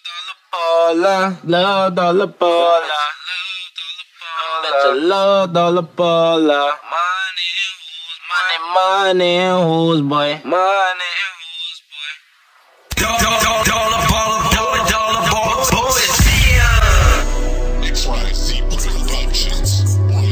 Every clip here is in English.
Love dollar baller. Bet you love dollar baller. Money and hoes, boy. Money and hoes, boy. Dollar baller, dollar baller, boy. XYZ Productions.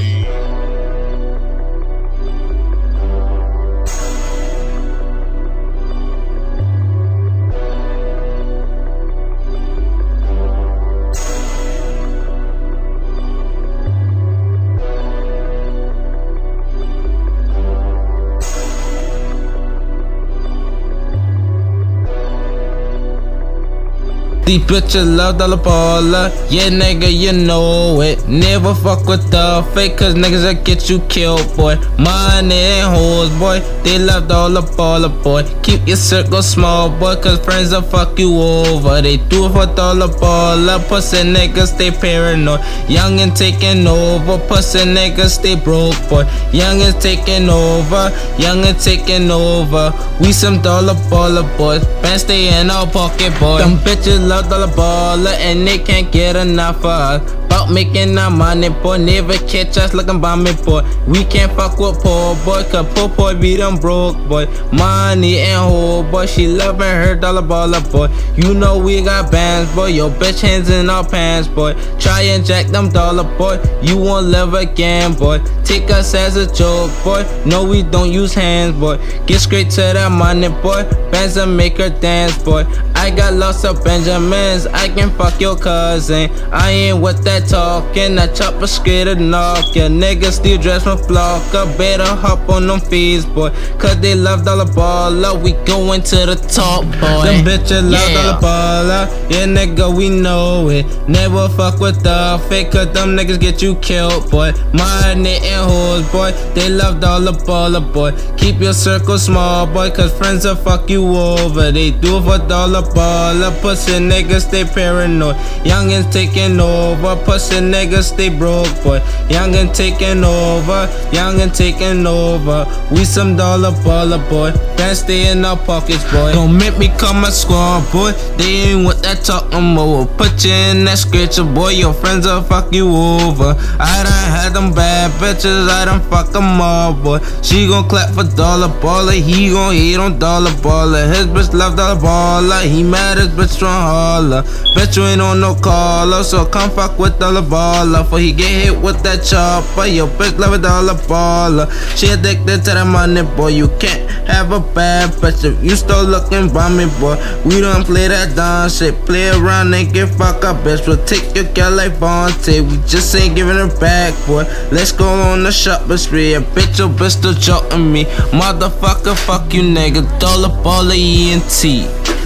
These bitches love dollar baller, yeah nigga you know it. Never fuck with the fake cause niggas that get you killed boy. Money and hoes boy, they love dollar baller boy. Keep your circle small boy cause friends will fuck you over. They do it for dollar baller, pussy niggas stay paranoid. Young and taking over, pussy niggas stay broke boy. Young and taking over, young and taking over. We some dollar baller boys, bands stay in our pocket boy. Them bitches love dollar baller and they can't get enough of us. About making our money boy, never catch us looking by me boy. We can't fuck with poor boy cause poor boy be them broke boy. Money and hoe boy, she loving her dollar baller boy. You know we got bands boy, your bitch hands in our pants boy. Try and jack them dollar boy, you won't live again boy. Take us as a joke boy, no we don't use hands boy. Get straight to that money boy, bands and make her dance boy. I got lots of Benjamins, I can fuck your cousin. I ain't with that talking, I chop a straight and knock ya. Niggas still dress from flocker, better hop on them fees boy. Cause they love dollar baller, we going to the top boy. Them bitches love dollar baller, yeah nigga we know it. Never fuck with the fake cause them niggas get you killed boy. Money and hoes boy, they love dollar baller boy. Keep your circle small boy cause friends will fuck you over. They do it for dollar baller, pussy niggas stay paranoid. Youngins taking over, pussy niggas stay broke boy. Youngin taking over, youngin taking over. We some dollar baller boy, bands stay in our pockets boy. Don't make me call my squad boy, they ain't with that talking more. Put you in that scratcher boy, your friends will fuck you over. I done had them bad bitches, I done fuck them all boy. She gon' clap for dollar baller, he gon' hate on dollar baller. His bitch love dollar baller, he mad his bitch strong holler. Bet you ain't on no caller, so come fuck with dollar baller. For he get hit with that chopper, your bitch love a dollar baller. She addicted to that money boy, you can't have a bad bitch if you still looking by me boy. We don't play that dumb shit, play around and get fuck up bitch. We'll take your girl like Vontae, we just ain't giving her back boy. Let's go on the shopping spree, a bitch your bitch still joking me. Motherfucker fuck you nigga, dollar baller ENT.